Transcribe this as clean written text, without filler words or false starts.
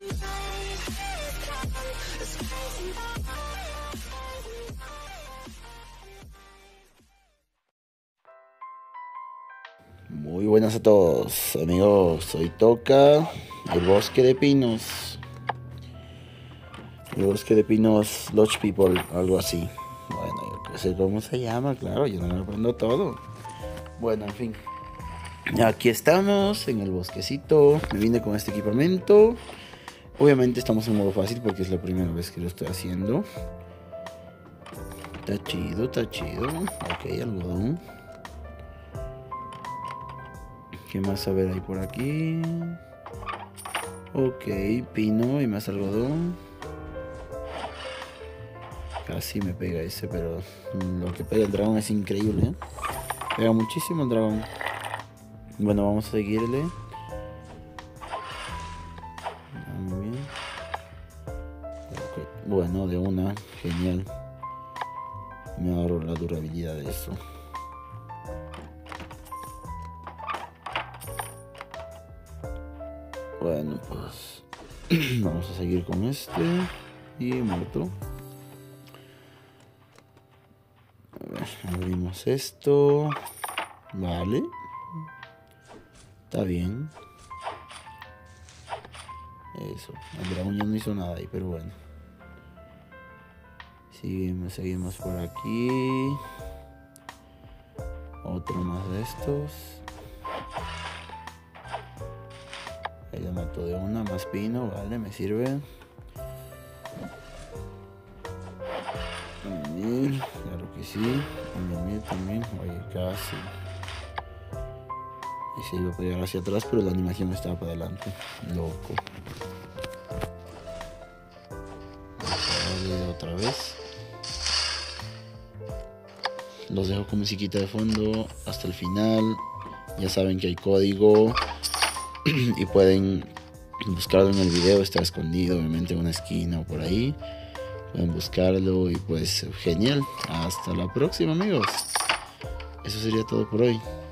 Muy buenas a todos, amigos. Hoy toca el bosque de pinos. El bosque de pinos, Lodge People, algo así. Bueno, yo qué sé cómo se llama, claro, yo no me aprendo todo. Bueno, en fin. Aquí estamos en el bosquecito. Me vine con este equipamiento. Obviamente estamos en modo fácil porque es la primera vez que lo estoy haciendo. Está chido, está chido. Ok, algodón. ¿Qué más a ver hay por aquí? Ok, pino y más algodón. Casi me pega ese, pero lo que pega el dragón es increíble, ¿eh? Pega muchísimo el dragón. Bueno, vamos a seguirle. Muy bien. Okay. Bueno, de una, genial. Me ahorro la durabilidad de eso. Bueno, pues vamos a seguir con este. Y muerto. A ver, abrimos esto. Vale. Está bien. Eso. El dragón ya no hizo nada ahí, pero bueno. Seguimos por aquí. Otro más de estos. Ahí lo mato de una, más pino, vale, me sirve. Mil, claro que sí. Mil también, oye, casi. Y se iba a pegar hacia atrás, pero la animación estaba para adelante. Loco. Vale, otra vez. Los dejo con musiquita de fondo hasta el final. Ya saben que hay código y pueden buscarlo en el video. Está escondido obviamente en una esquina o por ahí. Pueden buscarlo y pues genial. Hasta la próxima, amigos. Eso sería todo por hoy.